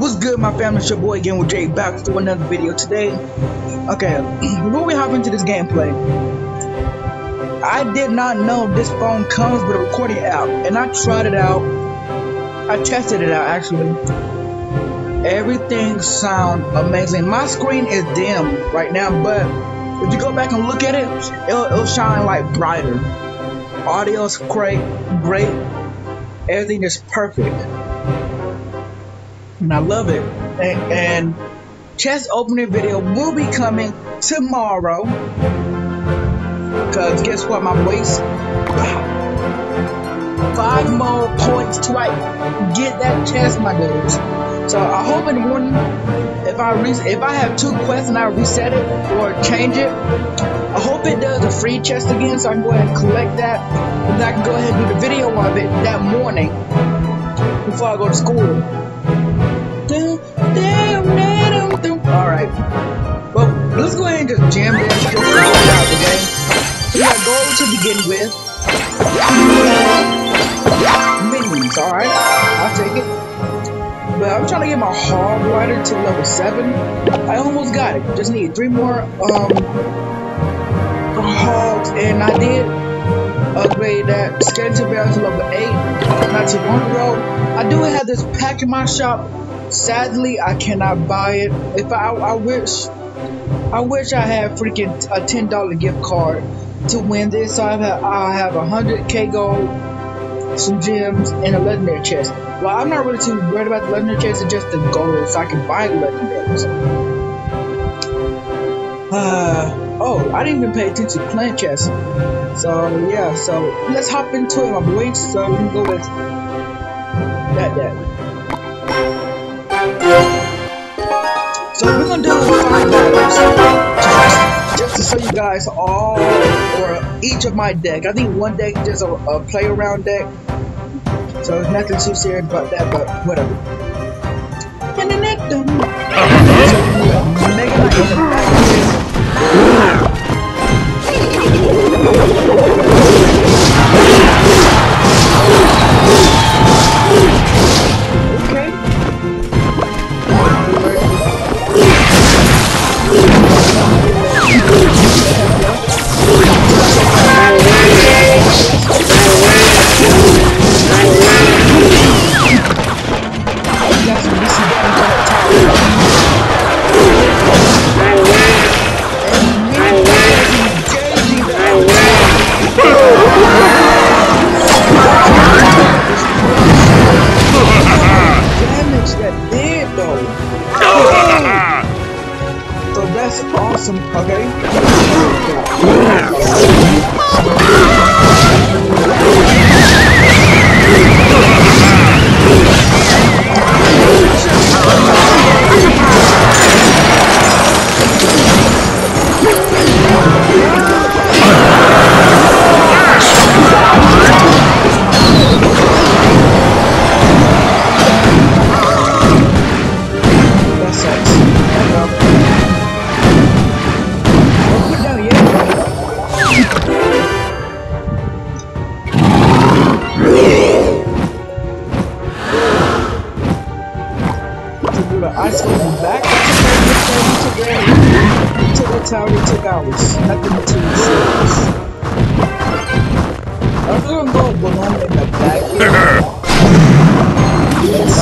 What's good, my family? It's your boy again with Jake, back for another video today. Okay, before we hop into this gameplay, I did not know this phone comes with a recording app, and I tried it out. I tested it out actually. Everything sounds amazing. My screen is dim right now, but if you go back and look at it, it'll shine like brighter. Audio's great. Everything is perfect. And I love it. And chest opening video will be coming tomorrow. Cause guess what, my boys? 5 more points to like get that chest, my dudes. So I hope in the morning, if I have 2 quests and I reset it or change it, I hope it does a free chest again, so I can go ahead and collect that, and I can go ahead and do the video of it that morning before I go to school. Alright, well, let's go ahead and just jam this just out the game. So we got gold to begin with. Minions, alright, I'll take it. But I'm trying to get my hog rider to level 7. I almost got it. Just need 3 more hogs, and I did upgrade that skeleton barrel to level 8 not too long ago. I do have this pack in my shop. Sadly, I cannot buy it. If I wish I had freaking a $10 gift card to win this. So I have 100k gold, some gems, and a legendary chest. Well, I'm not really too worried about the legendary chest. It's just the gold, so I can buy the legendaries. Oh, I didn't even pay attention to clan chest. So yeah, so let's hop into it, my boys. So we can go with that. So we're gonna do $5 just to show you guys all or each of my deck. I think one deck is just a play around deck, so it's nothing too serious about that, but whatever. Awesome, okay? Took hours, nothing too serious. I'm gonna go balloon in the back here. Yes.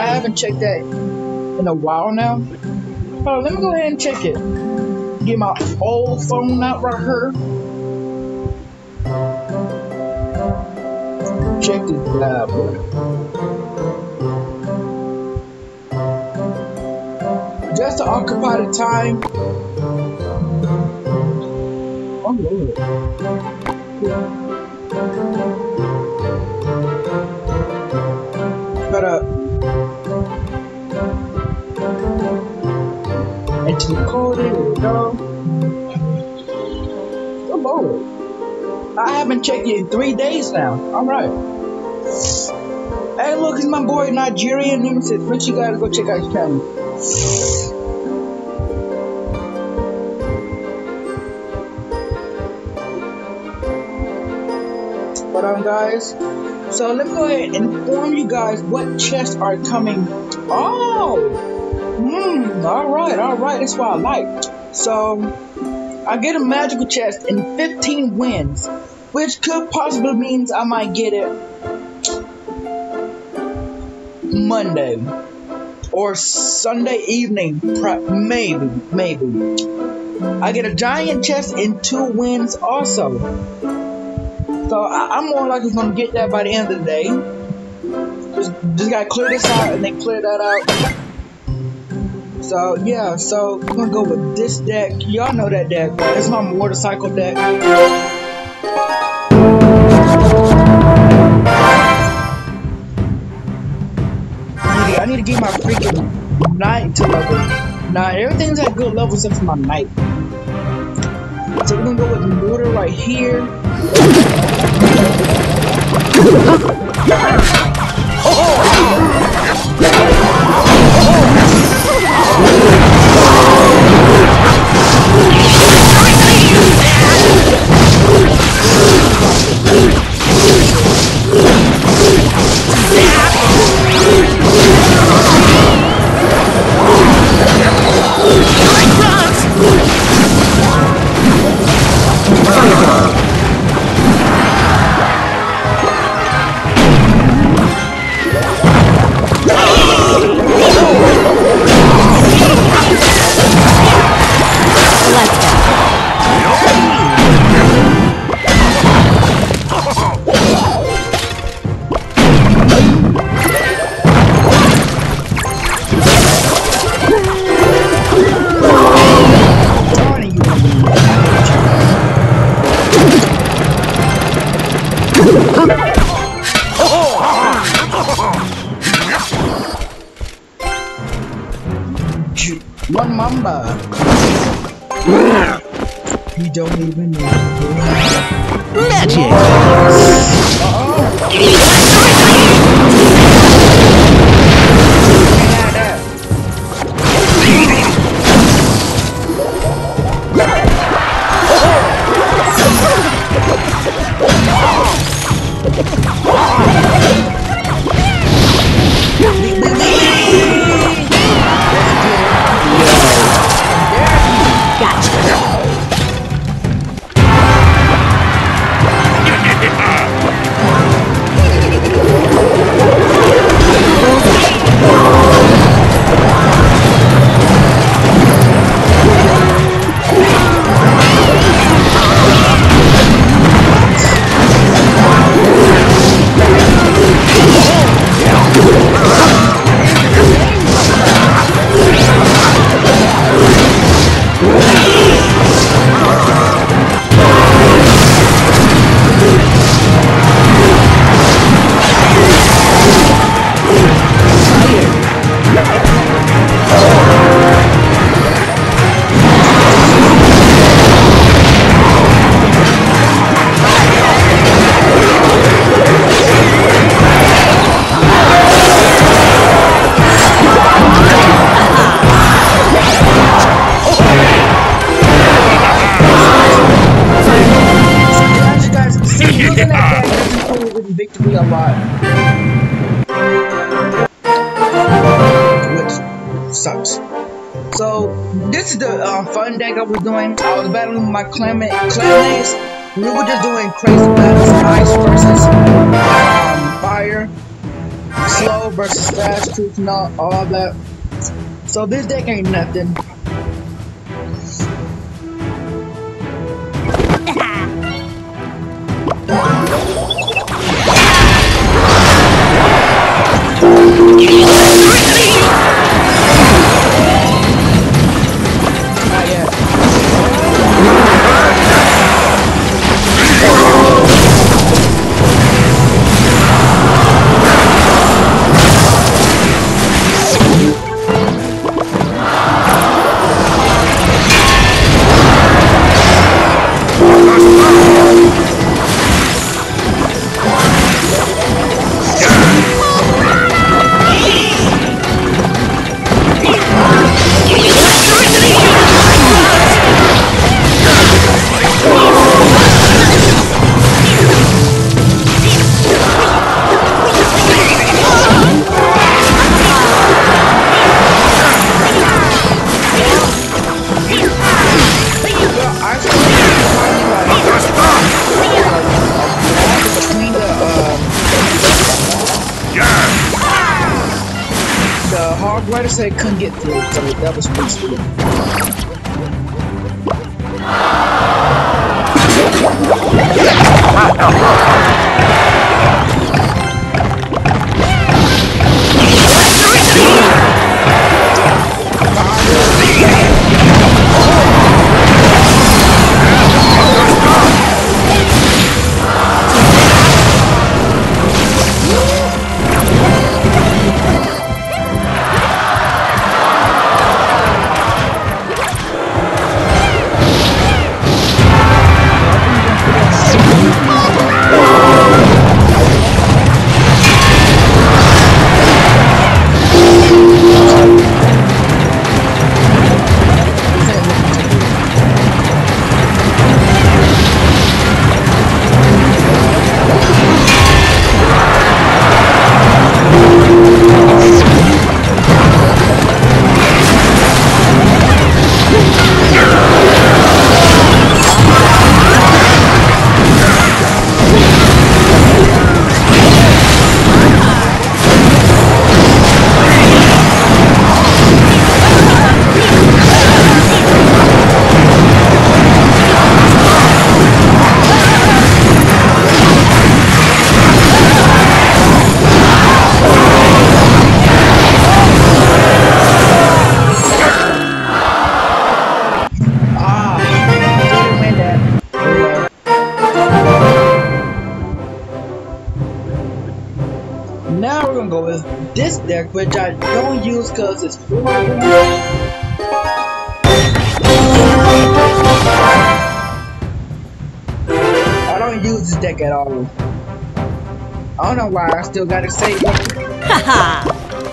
I haven't checked that in a while now. Oh, let me go ahead and check it. Get my old phone out right here. Check this bad boy. Just to occupy the time. Oh Lord. Gotta enter the code. There we go. Oh Lord. I haven't checked it in 3 days now. Alright. Hey, look, it's my boy Nigerian. He said, "French, you gotta go check out his channel." But guys, so let me go ahead and inform you guys what chests are coming. Oh, all right. That's what I like. So I get a magical chest in 15 wins, which could possibly means I might get it Monday or Sunday evening, maybe. I get a giant chest in 2 wins also. So I'm more likely gonna get that by the end of the day. Just gotta clear this out and then clear that out. So yeah, so I'm gonna go with this deck. Y'all know that deck. It's my motorcycle deck. I need to get my freaking knight to level 9. Everything's at good levels except for my knight. So we're gonna go with the mortar right here. One mamba. You don't even know. Magic. Victory a lot, which sucks. So this is the fun deck I was doing. I was battling my clanmates. We were just doing crazy battles, ice versus fire. slow versus fast troops and all that. So this deck ain't nothing. Not yet. Why did I couldn't get through? So that was pretty stupid. Now we're gonna go with this deck, which I don't use because it's free. I don't use this deck at all. I don't know why I still gotta save it. Haha!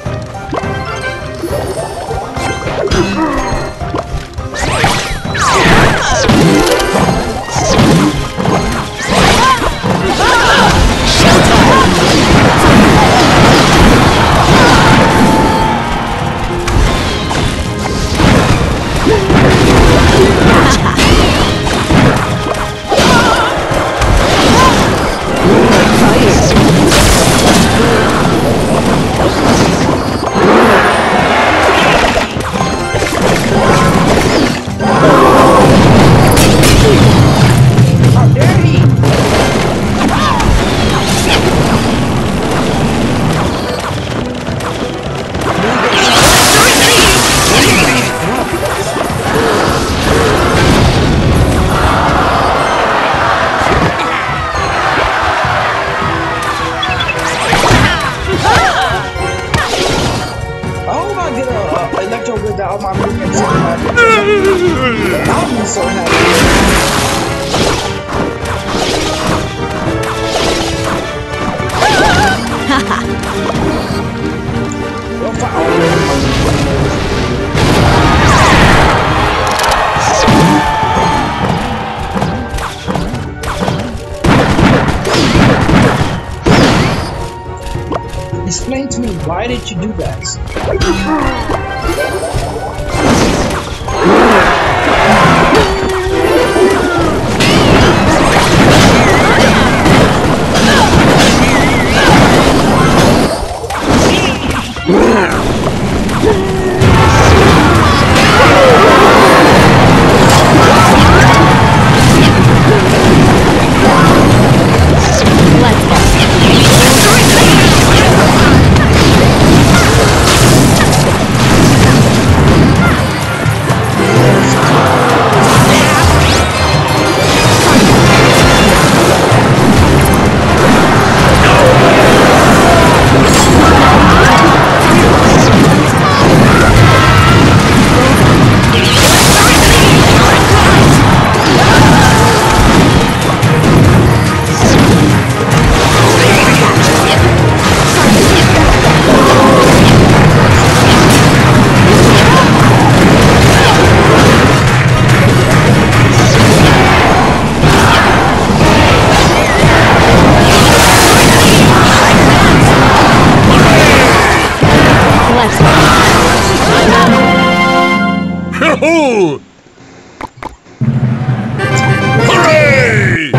All my movements I'll be so happy. Explain to me, why did you do that? Hooray!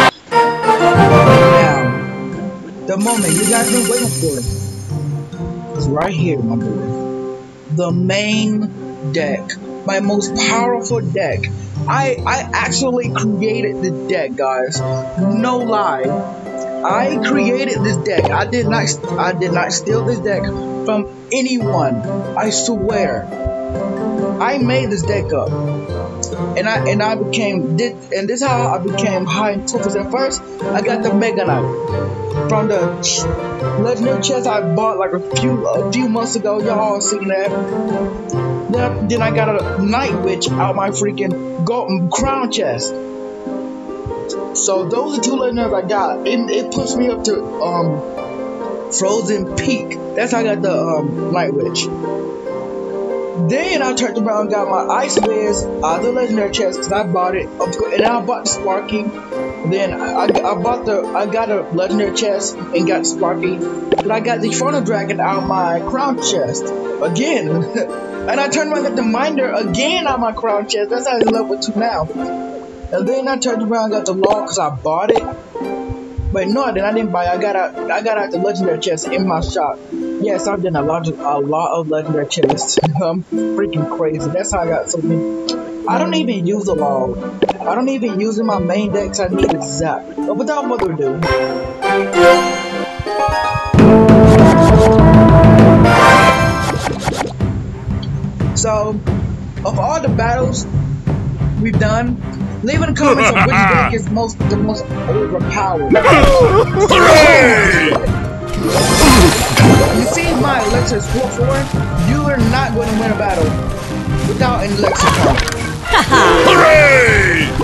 Now, the moment you guys been waiting for is right here, my boy. The main deck. My most powerful deck. I actually created this deck, guys. No lie. I created this deck. I did not steal this deck from anyone. I swear. I made this deck up. And I became this, and this is how I became high in tokens. At first, I got the Mega Knight from the legendary chest I bought like a few months ago. Y'all all seen that. Then I got a Night Witch out my freaking golden crown chest. So those are two legendaries I got. It pushed me up to Frozen Peak. That's how I got the Night Witch. Then I turned around and got my Ice Wiz out of the legendary chest because I bought it. And then I bought the Sparky. Then I got a legendary chest and got Sparky. Then I got the Inferno Dragon out my crown chest again. And I turned around and got the Minder again out my crown chest. That's how it's level 2 now. And then I turned around and got the Law because I bought it. But no, then I didn't buy it. I got out the legendary chest in my shop. Yes, I've done a lot of legendary chests. I'm freaking crazy. That's how I got so many. I don't even use the Law. I don't even use in my main decks. I need a Zap. But without further ado. So, of all the battles we've done, leave in the comments on which deck is the most overpowered. Hooray! You see my Elixir is 4-4, you are not going to win a battle without an Elixir card. Hooray!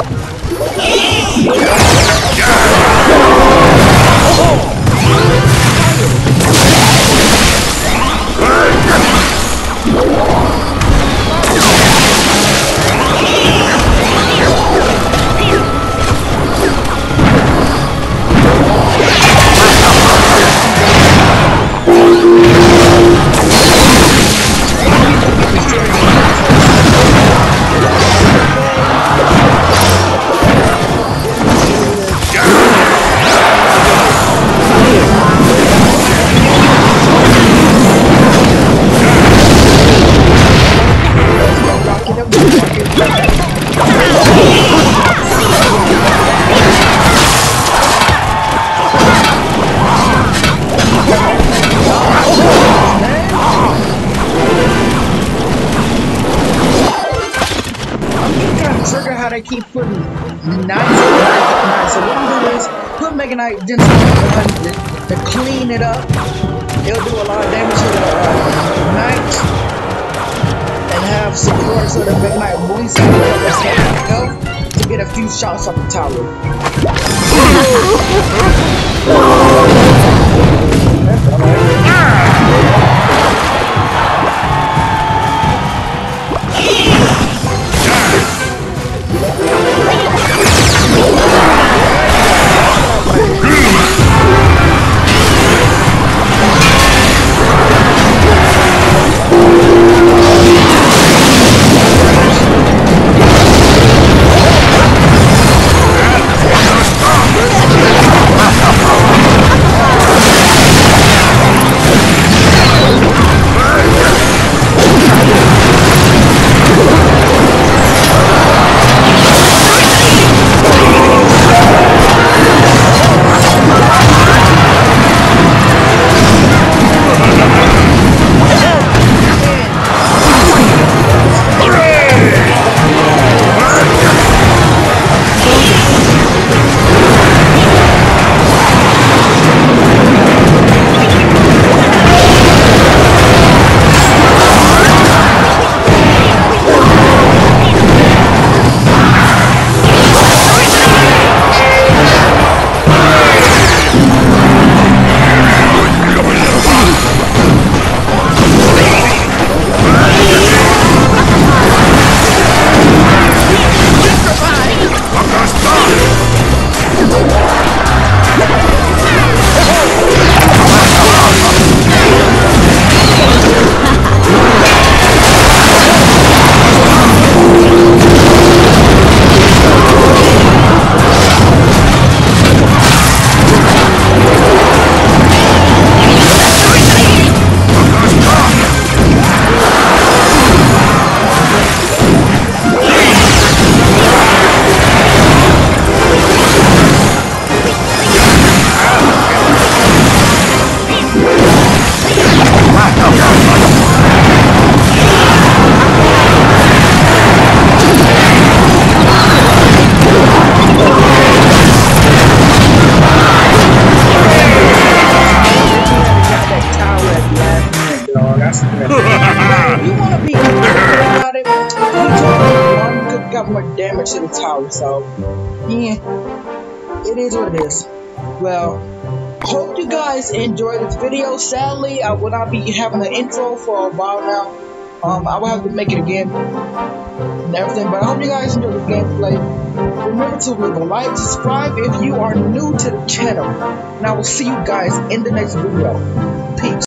They keep putting knights. So what I'm doing is put Mega Knight Dental to clean it up. It'll do a lot of damage to the knight and have support so the Mega Knight won't health to get a few shots off the tower. got more damage to the tower, so yeah, it is what it is. Well, hope you guys enjoyed this video. Sadly, I will not be having an intro for a while now. I will have to make it again and everything, but I hope you guys enjoyed the gameplay. Remember to leave a like, subscribe if you are new to the channel, and I will see you guys in the next video. Peace.